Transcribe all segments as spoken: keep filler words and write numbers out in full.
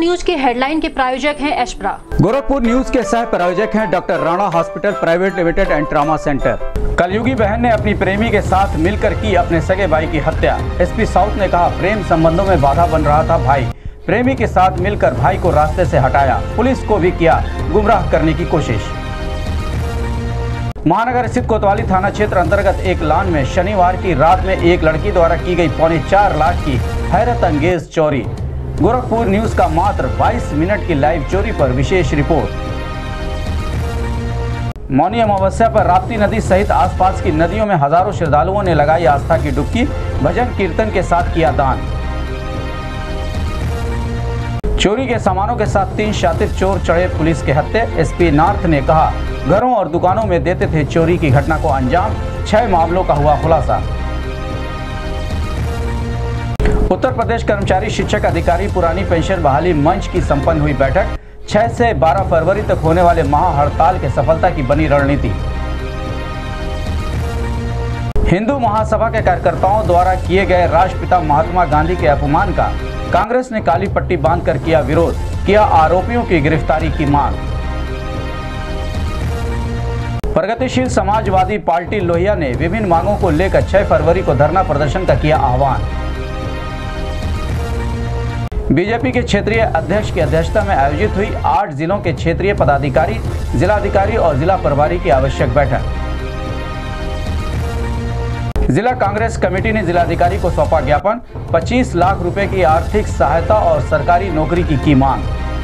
News की headline के प्रायोजक हैं एशप्रा। गोरखपुर न्यूज के सह प्रायोजक हैं doctor Rana hospital private limited and trauma centre. कलयुगी बहन ने अपनी प्रेमी के साथ मिलकर की अपने सगे भाई की हत्या। एसपी साउथ ने कहा, प्रेम संबंधों में बाधा बन रहा था भाई, प्रेमी के साथ मिलकर भाई को रास्ते से हटाया, पुलिस को भी किया गुमराह करने की कोशिश। महानगर स्थित कोतवाली थाना क्षेत्र अंतर्गत एक लॉन में शनिवार की रात में एक लड़की द्वारा की गई पौने चार लाख की हैरत अंगेज चोरी। गोरखपुर न्यूज का मात्र बाईस मिनट की लाइव चोरी पर विशेष रिपोर्ट। मौनी अमावस्या पर राप्ती नदी सहित आसपास की नदियों में हजारों श्रद्धालुओं ने लगाई आस्था की डुबकी, भजन कीर्तन के साथ किया दान। चोरी के सामानों के साथ तीन शातिर चोर चढ़े पुलिस के हत्थे। एसपी नॉर्थ ने कहा, घरों और दुकानों में देते थे चोरी की घटना को अंजाम, छह मामलों का हुआ खुलासा। उत्तर प्रदेश कर्मचारी शिक्षक अधिकारी पुरानी पेंशन बहाली मंच की संपन्न हुई बैठक। छह से बारह फरवरी तक होने वाले महाहड़ताल के सफलता की बनी रणनीति। हिंदू महासभा के कार्यकर्ताओं द्वारा किए गए राष्ट्रपिता महात्मा गांधी के अपमान का कांग्रेस ने काली पट्टी बांधकर किया विरोध, किया आरोपियों की गिरफ्तारी की मांग। प्रगतिशील समाजवादी पार्टी लोहिया ने विभिन्न मांगों को लेकर छह फरवरी को धरना प्रदर्शन का किया आह्वान। बीजेपी के क्षेत्रीय अध्यक्ष की अध्यक्षता में आयोजित हुई आठ जिलों के क्षेत्रीय पदाधिकारी, जिलाधिकारी और जिला प्रभारी की आवश्यक बैठक। जिला कांग्रेस कमेटी ने जिलाधिकारी को सौंपा ज्ञापन, पच्चीस लाख रुपए की आर्थिक सहायता और सरकारी नौकरी की की मांग।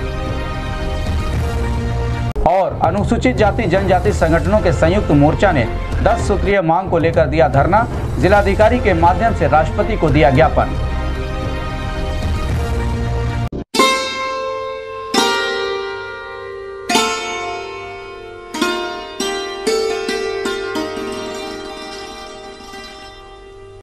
और अनुसूचित जाति जनजाति संगठनों के संयुक्त मोर्चा ने दस सूत्रीय मांग को लेकर दिया धरना, जिलाधिकारी के माध्यम से राष्ट्रपति को दिया ज्ञापन।